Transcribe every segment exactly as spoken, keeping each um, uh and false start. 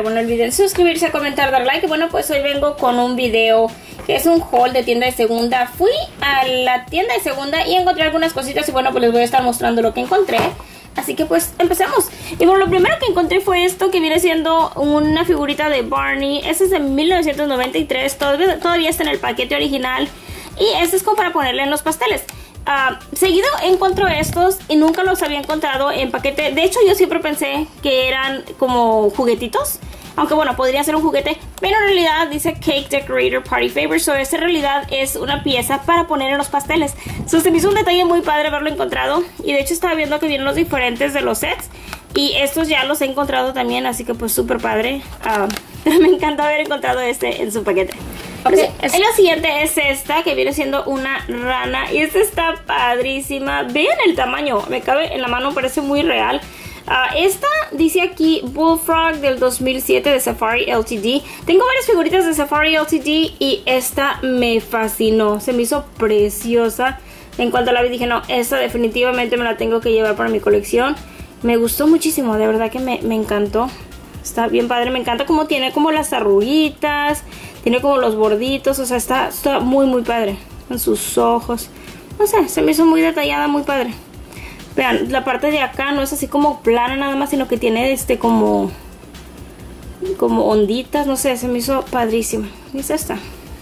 padre. Bueno, no olviden suscribirse, comentar, dar like. Y bueno, pues hoy vengo con un video que es un haul de tienda de segunda. Fui a la tienda de segunda y encontré algunas cositas y bueno, pues les voy a estar mostrando lo que encontré. Así que pues empecemos. Y bueno, lo primero que encontré fue esto, que viene siendo una figurita de Barney. Este es de mil novecientos noventa y tres, todavía, todavía está en el paquete original. Y este es como para ponerle en los pasteles. Uh, seguido encuentro estos y nunca los había encontrado en paquete. De hecho, yo siempre pensé que eran como juguetitos, aunque bueno, podría ser un juguete, pero en realidad dice Cake Decorator Party Favor. So esta en realidad es una pieza para poner en los pasteles. So se me hizo un detalle muy padre haberlo encontrado. Y de hecho estaba viendo que vienen los diferentes de los sets, y estos ya los he encontrado también, así que pues súper padre. uh, Me encanta haber encontrado este en su paquete. Okay, es... La siguiente es esta, que viene siendo una rana. Y esta está padrísima. Vean el tamaño, me cabe en la mano, parece muy real. Uh, esta dice aquí Bullfrog del dos mil siete de Safari L T D. Tengo varias figuritas de Safari L T D y esta me fascinó. Se me hizo preciosa. En cuanto la vi dije, no, esta definitivamente me la tengo que llevar para mi colección. Me gustó muchísimo, de verdad que me, me encantó. Está bien padre, me encanta cómo tiene como las arruguitas, tiene como los borditos, o sea, está, está muy muy padre. En sus ojos, no sé, se me hizo muy detallada, muy padre. Vean, la parte de acá no es así como plana nada más, sino que tiene este como como onditas, no sé, se me hizo padrísima. Y es esta.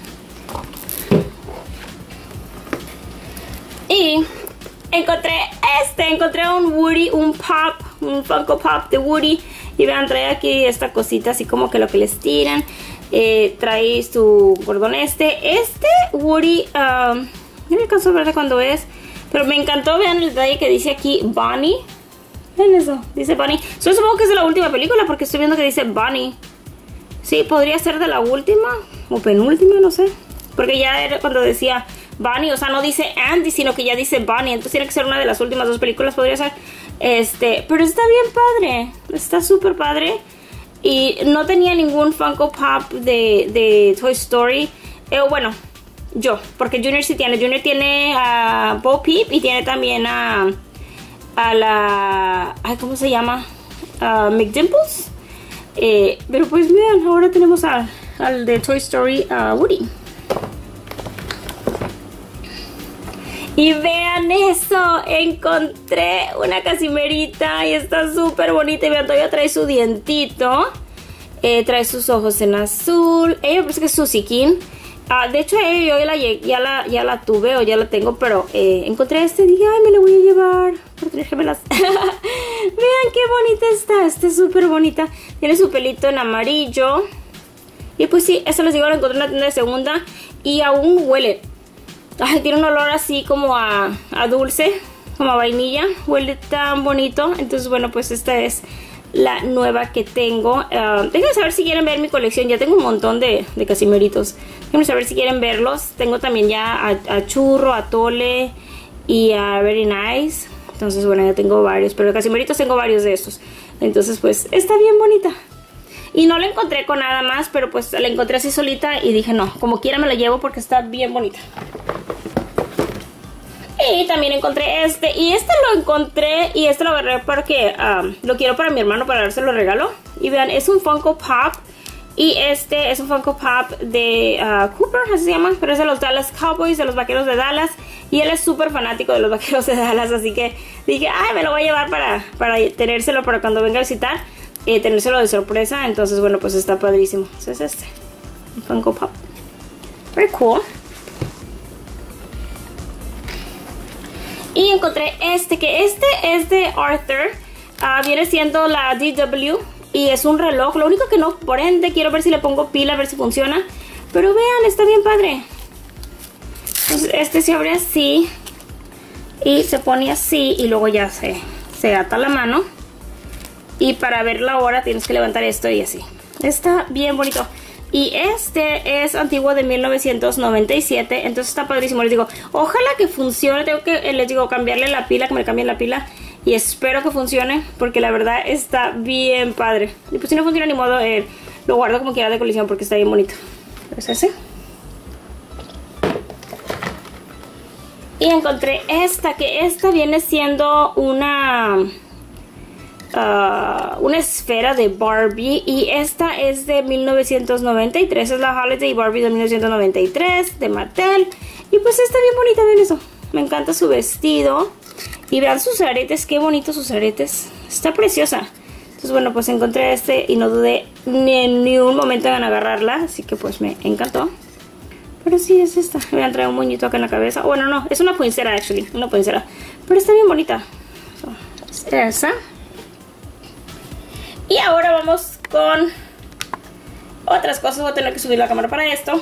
Y encontré este, encontré un Woody, un Pop, un Funko Pop de Woody. Y vean, trae aquí esta cosita así como que lo que les tiran. Eh, trae su cordón este. Este Woody, um, no me alcanzo a ver de cuándo es, pero me encantó. Vean el detalle que dice aquí Bonnie. Vean eso, dice Bonnie. Yo supongo que es de la última película porque estoy viendo que dice Bonnie. Sí, podría ser de la última o penúltima, no sé. Porque ya era cuando decía Bonnie, o sea, no dice Andy, sino que ya dice Bonnie. Entonces tiene que ser una de las últimas dos películas, podría ser. Este, pero está bien padre. Está súper padre. Y no tenía ningún Funko Pop de, de Toy Story. Eh, bueno, yo, porque Junior sí tiene. Junior tiene a Bo Peep y tiene también a, a la... Ay, ¿cómo se llama? A McDimples. Eh, pero pues vean, ahora tenemos a, al de Toy Story, a Woody. Y vean eso, encontré una casimerita y está súper bonita. Y vean, todavía trae su dientito. Eh, trae sus ojos en azul. Ella parece que es Susie King. Uh, de hecho, eh, yo ya la, ya, la, ya la tuve o ya la tengo, pero eh, encontré este y dije, ay, me la voy a llevar para tener gemelas. Vean qué bonita está, está súper bonita. Tiene su pelito en amarillo. Y pues sí, eso les digo, lo encontré en una tienda de segunda y aún huele. Ay, tiene un olor así como a, a dulce, como a vainilla. Huele tan bonito. Entonces, bueno, pues esta es la nueva que tengo. Uh, déjenme saber si quieren ver mi colección. Ya tengo un montón de, de casimeritos. Déjenme saber si quieren verlos. Tengo también ya a, a Churro, a Tole y a Very Nice. Entonces, bueno, ya tengo varios. Pero de casimeritos tengo varios de estos. Entonces, pues, está bien bonita. Y no la encontré con nada más, pero pues la encontré así solita y dije, no, como quiera me la llevo porque está bien bonita. Y también encontré este, y este lo encontré y este lo agarré porque um, lo quiero para mi hermano, para dárselo regalo. Y vean, es un Funko Pop. Y este es un Funko Pop de uh, Cooper, así se llama, pero es de los Dallas Cowboys, de los Vaqueros de Dallas. Y él es súper fanático de los Vaqueros de Dallas, así que dije, ay, me lo voy a llevar para, para tenérselo para cuando venga a visitar. Eh, tenérselo de sorpresa. Entonces, bueno, pues está padrísimo. Entonces es este, un Funko Pop. Very cool. Y encontré este, que este es de Arthur. Uh, viene siendo la D W y es un reloj. Lo único que no prende, quiero ver si le pongo pila, a ver si funciona. Pero vean, está bien padre. Entonces este se abre así y se pone así y luego ya se, se ata la mano. Y para ver la hora tienes que levantar esto y así. Está bien bonito. Y este es antiguo de mil novecientos noventa y siete. Entonces está padrísimo. Les digo, ojalá que funcione. Tengo que, les digo, cambiarle la pila, que me cambien la pila. Y espero que funcione, porque la verdad está bien padre. Y pues si no funciona ni modo, eh, lo guardo como quiera de colección porque está bien bonito. Es ese. Y encontré esta, que esta viene siendo una... uh, una esfera de Barbie. Y esta es de mil novecientos noventa y tres. Es la Holiday Barbie de mil novecientos noventa y tres de Mattel. Y pues está bien bonita, ven eso. Me encanta su vestido. Y vean sus aretes, qué bonitos sus aretes. Está preciosa. Entonces bueno, pues encontré este y no dudé ni en ni un momento en agarrarla. Así que pues me encantó. Pero sí, es esta. Me han traído un moñito acá en la cabeza. Bueno, no, es una pulsera, actually. Una pulsera. Pero está bien bonita. So, es esa. Y ahora vamos con otras cosas. Voy a tener que subir la cámara para esto.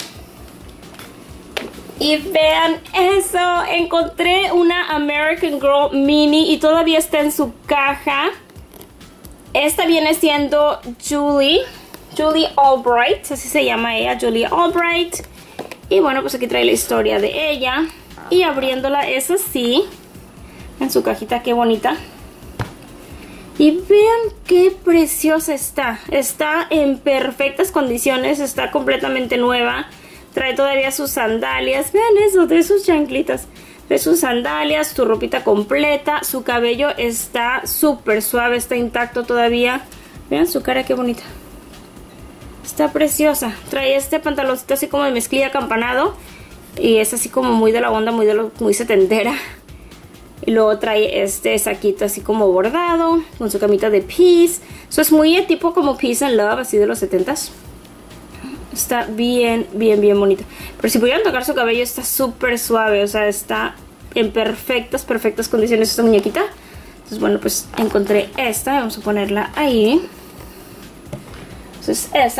Y vean eso. Encontré una American Girl Mini y todavía está en su caja. Esta viene siendo Julie. Julie Albright. Así se llama ella, Julie Albright. Y bueno, pues aquí trae la historia de ella. Y abriéndola es así. En su cajita, qué bonita. Y vean qué preciosa está. Está en perfectas condiciones. Está completamente nueva. Trae todavía sus sandalias. Vean eso, trae sus chanclitas. Trae sus sandalias, su ropita completa. Su cabello está súper suave, está intacto todavía. Vean su cara, qué bonita. Está preciosa. Trae este pantaloncito así como de mezclilla acampanado. Y es así como muy de la onda, muy de lo, muy setentera. Y luego trae este saquito así como bordado, con su camita de Peace. Eso es muy de tipo como Peace and Love, así de los setentas. Está bien, bien, bien bonita. Pero si pudieran tocar su cabello, está súper suave. O sea, está en perfectas, perfectas condiciones esta muñequita. Entonces, bueno, pues encontré esta. Vamos a ponerla ahí. Entonces, esa.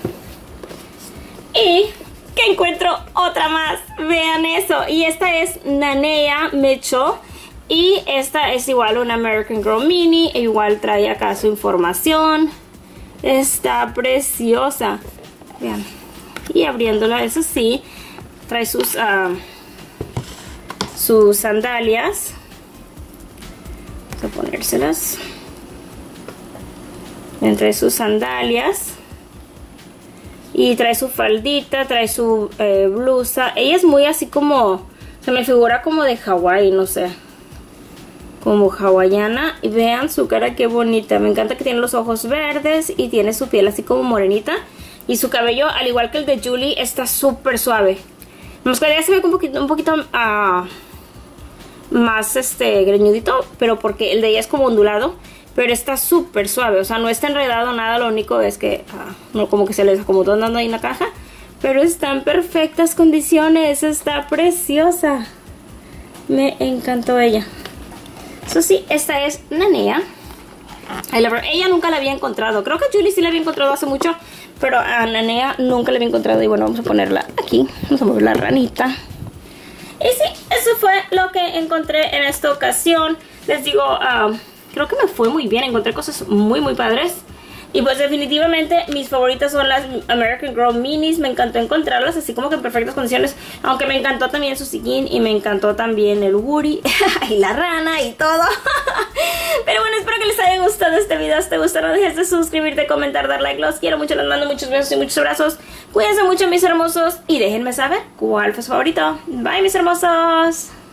Y que encuentro otra más. Vean eso. Y esta es Nanea Mitchell. Y esta es igual una American Girl Mini. E igual trae acá su información. Está preciosa. Vean. Y abriéndola, eso sí. Trae sus, uh, sus sandalias. Vamos a ponérselas. Trae sus sandalias. Y trae su faldita, trae su eh, blusa. Ella es muy así como, se me figura como de Hawái, no sé. Como hawaiana. Y vean su cara, qué bonita. Me encanta que tiene los ojos verdes y tiene su piel así como morenita. Y su cabello, al igual que el de Julie, está súper suave. Me gustaría se ve un poquito, un poquito uh, más este greñudito, pero porque el de ella es como ondulado. Pero está súper suave, o sea, no está enredado nada. Lo único es que uh, no, como que se les acomodó andando ahí en la caja. Pero está en perfectas condiciones. Está preciosa. Me encantó ella. Eso sí, esta es Nanea. Ella nunca la había encontrado. Creo que Julie sí la había encontrado hace mucho, pero a Nanea nunca la había encontrado. Y bueno, vamos a ponerla aquí. Vamos a mover la ranita. Y sí, eso fue lo que encontré en esta ocasión. Les digo, uh, creo que me fue muy bien. Encontré cosas muy, muy padres. Y pues definitivamente mis favoritas son las American Girl Minis. Me encantó encontrarlas así como que en perfectas condiciones. Aunque me encantó también su sillín. Y me encantó también el Woody. Y la rana y todo. Pero bueno, espero que les haya gustado este video. Si te gustó, no dejes de suscribirte, comentar, dar like. Los quiero mucho, les mando muchos besos y muchos abrazos. Cuídense mucho, mis hermosos. Y déjenme saber cuál fue su favorito. Bye, mis hermosos.